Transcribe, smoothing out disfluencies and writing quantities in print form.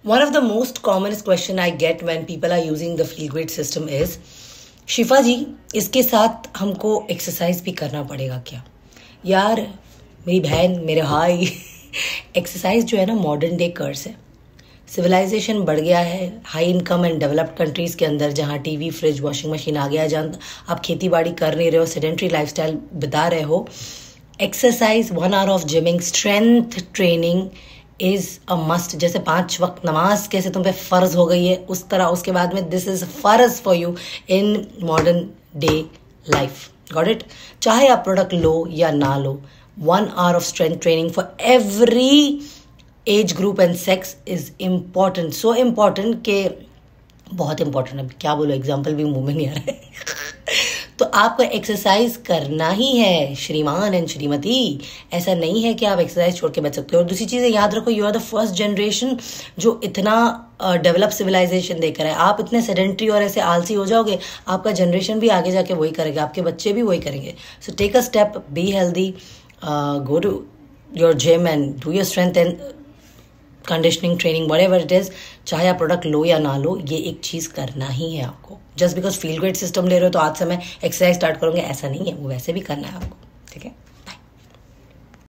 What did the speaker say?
One of the most commonest question I get when people are using the feel great system is, शिफा जी इसके साथ हमको exercise भी करना पड़ेगा क्या? यार मेरी बहन, मेरे भाई, एक्सरसाइज जो है ना मॉडर्न डे कर्स है. सिविलाइजेशन बढ़ गया है high income and developed countries के अंदर, जहाँ टीवी, फ्रिज, वॉशिंग मशीन आ गया, जहाँ आप खेती बाड़ी कर नहीं रहे हो, सेडेंट्री लाइफस्टाइल बिता रहे हो. Exercise, 1 hour of gymming, strength training is a must. जैसे 5 वक्त नमाज कैसे तुम पे फर्ज हो गई है, उस तरह उसके बाद में दिस इज फर्ज for you in modern day life. Got it? चाहे आप प्रोडक्ट लो या ना लो, 1 hour of strength training for every age group and sex is important. So important के बहुत इंपॉर्टेंट है. क्या बोलो, एग्जाम्पल भी मुंह में नहीं आ रहा है. तो आपको एक्सरसाइज करना ही है श्रीमान एंड श्रीमती. ऐसा नहीं है कि आप एक्सरसाइज छोड़ के बच सकते हो. और दूसरी चीज़ याद रखो, you are the first generation जो इतना डेवलप सिविलाइजेशन देकर है. आप इतने सेडेंट्री और ऐसे आलसी हो जाओगे, आपका जनरेशन भी आगे जाके वही करेगा, आपके बच्चे भी वही करेंगे. So take a step, be healthy, go to your gym and do your strength and conditioning training, whatever it is. चाहे आप प्रोडक्ट लो या ना लो, ये एक चीज़ करना ही है आपको. Just because feel great system ले रहे हो तो आज से मैं एक्सरसाइज स्टार्ट करूंगा, ऐसा नहीं है. वो वैसे भी करना है आपको. ठीक है.